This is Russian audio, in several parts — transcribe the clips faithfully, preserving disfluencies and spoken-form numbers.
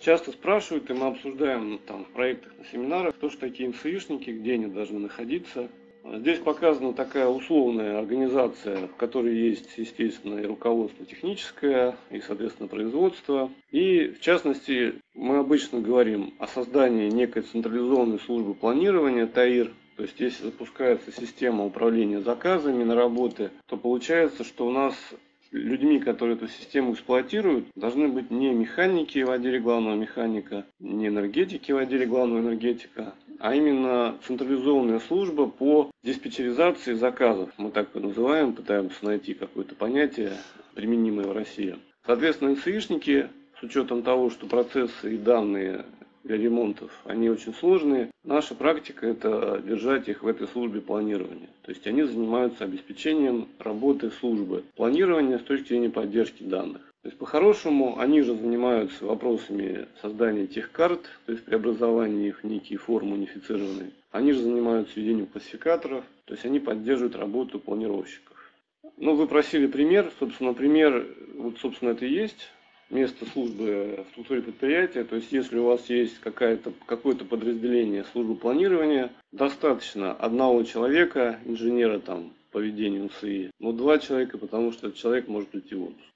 Часто спрашивают, и мы обсуждаем там в проектах, на семинарах, кто же такие эн эс ишники, где они должны находиться. Здесь показана такая условная организация, в которой есть, естественно, и руководство техническое, и, соответственно, производство. И, в частности, мы обычно говорим о создании некой централизованной службы планирования, ТАИР. То есть, если запускается система управления заказами на работы, то получается, что у нас людьми, которые эту систему эксплуатируют, должны быть не механики в отделе главного механика, не энергетики в отделе главного энергетика, а именно централизованная служба по диспетчеризации заказов. Мы так это называем, пытаемся найти какое-то понятие, применимое в России. Соответственно, эн эс ишники, с учетом того, что процессы и данные для ремонтов, они очень сложные. Наша практика – это держать их в этой службе планирования. То есть они занимаются обеспечением работы службы планирования с точки зрения поддержки данных. То есть по-хорошему они же занимаются вопросами создания тех карт, то есть преобразования их в некие формы унифицированные. Они же занимаются ведением классификаторов, то есть они поддерживают работу планировщиков. Ну, вы просили пример, собственно, пример, вот, собственно, это и есть. Место службы в структуре предприятия, то есть если у вас есть какая-то, какое-то подразделение службы планирования, достаточно одного человека, инженера там по ведению эн эс и, но два человека, потому что этот человек может уйти в отпуск.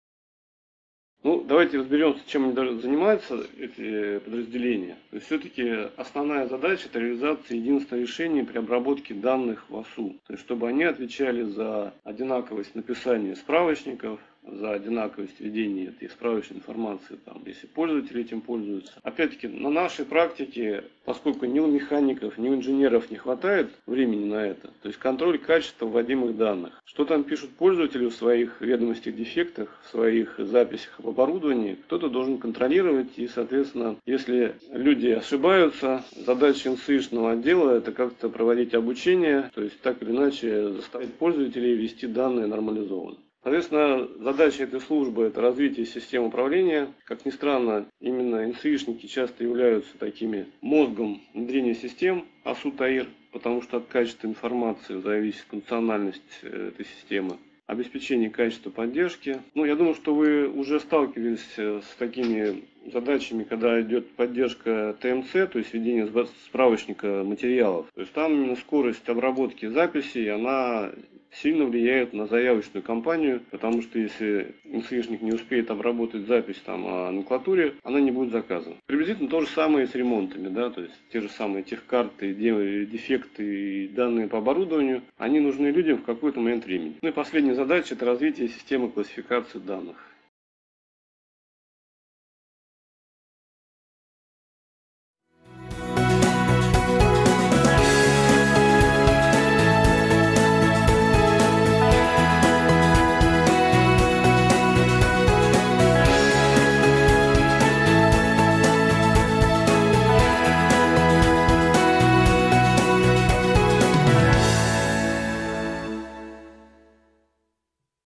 Ну, давайте разберемся, чем они занимаются, эти подразделения. То есть все-таки основная задача – это реализация единственного решения при обработке данных в ОСУ. То есть чтобы они отвечали за одинаковость написания справочников, за одинаковость ведения этой справочной информации, там, если пользователи этим пользуются. Опять-таки, на нашей практике, поскольку ни у механиков, ни у инженеров не хватает времени на это, то есть контроль качества вводимых данных. Что там пишут пользователи в своих ведомостях дефектах, в своих записях об оборудовании, кто-то должен контролировать, и, соответственно, если люди ошибаются, задача эн эс ишного отдела – это как-то проводить обучение, то есть так или иначе заставить пользователей ввести данные нормализованно. Соответственно, задача этой службы – это развитие систем управления. Как ни странно, именно эн эс ишники часто являются такими мозгом внедрения систем ОСУ ТАИР, потому что от качества информации зависит функциональность этой системы. Обеспечение качества поддержки. Ну, я думаю, что вы уже сталкивались с такими задачами, когда идет поддержка тэ эм цэ, то есть ведение справочника материалов. То есть там именно скорость обработки записей, она сильно влияет на заявочную кампанию, потому что если эн эс ишник не успеет обработать запись там, о номенклатуре, она не будет заказана. Приблизительно то же самое с ремонтами, да, то есть те же самые техкарты, дефекты и данные по оборудованию, они нужны людям в какой-то момент времени. Ну и последняя задача – это развитие системы классификации данных.